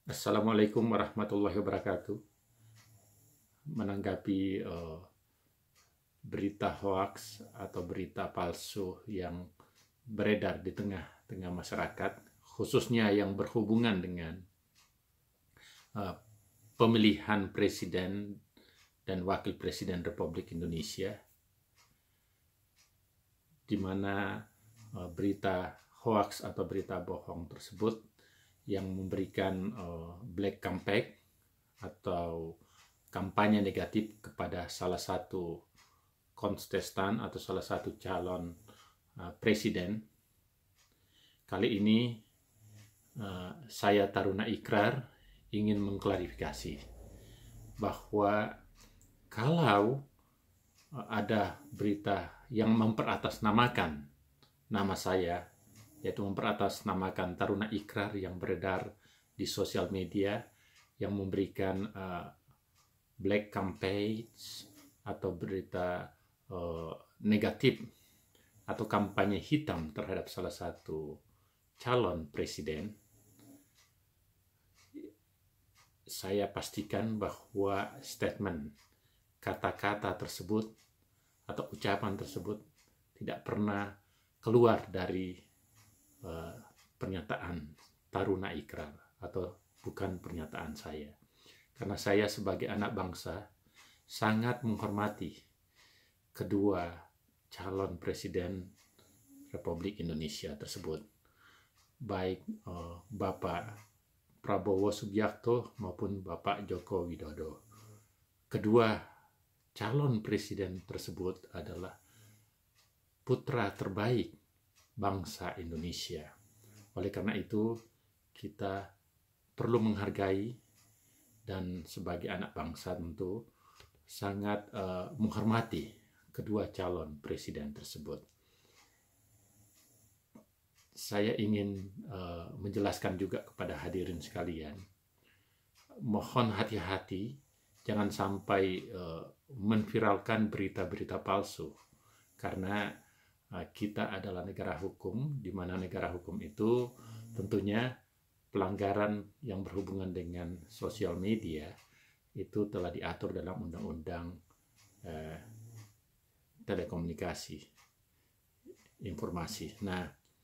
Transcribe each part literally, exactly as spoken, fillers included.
Assalamualaikum warahmatullahi wabarakatuh. Menanggapi uh, berita hoaks atau berita palsu yang beredar di tengah-tengah masyarakat, khususnya yang berhubungan dengan uh, pemilihan presiden dan wakil presiden Republik Indonesia, di mana uh, berita hoaks atau berita bohong tersebut yang memberikan uh, black campaign atau kampanye negatif kepada salah satu kontestan atau salah satu calon uh, presiden. Kali ini uh, saya Taruna Ikrar ingin mengklarifikasi bahwa kalau uh, ada berita yang memperatasnamakan nama saya, yaitu memperatasnamakan Taruna Ikrar yang beredar di sosial media, yang memberikan uh, black campaigns atau berita uh, negatif atau kampanye hitam terhadap salah satu calon presiden, saya pastikan bahwa statement, kata-kata tersebut atau ucapan tersebut tidak pernah keluar dari uh, pernyataan Taruna Ikrar atau bukan pernyataan saya. Karena saya sebagai anak bangsa sangat menghormati kedua calon presiden Republik Indonesia tersebut, baik uh, Bapak Prabowo Subianto maupun Bapak Joko Widodo. Kedua calon presiden tersebut adalah putra terbaik bangsa Indonesia. Oleh karena itu, kita perlu menghargai dan sebagai anak bangsa tentu sangat uh, menghormati kedua calon presiden tersebut. Saya ingin uh, menjelaskan juga kepada hadirin sekalian, mohon hati-hati, jangan sampai uh, menviralkan berita-berita palsu, karena uh, kita adalah negara hukum, di mana negara hukum itu tentunya pelanggaran yang berhubungan dengan sosial media itu telah diatur dalam undang-undang uh, telekomunikasi informasi. Nah,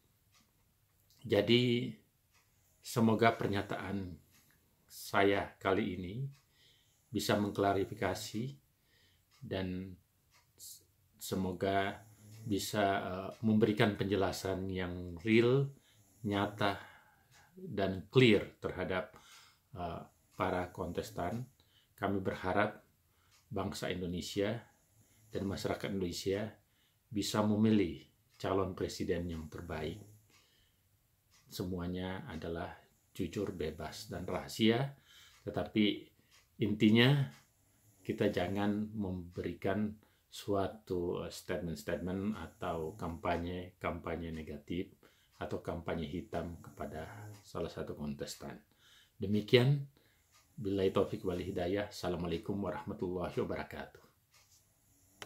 jadi semoga pernyataan saya kali ini bisa mengklarifikasi dan semoga bisa uh, memberikan penjelasan yang real, nyata, dan clear terhadap uh, para kontestan. Kami berharap bangsa Indonesia dan masyarakat Indonesia bisa memilih calon presiden yang terbaik. Semuanya adalah jujur, bebas, dan rahasia, tetapi intinya kita jangan memberikan suatu statement-statement atau kampanye-kampanye negatif atau kampanye hitam kepada salah satu kontestan. Demikian, billahi taufik wal hidayah. Assalamualaikum warahmatullahi wabarakatuh.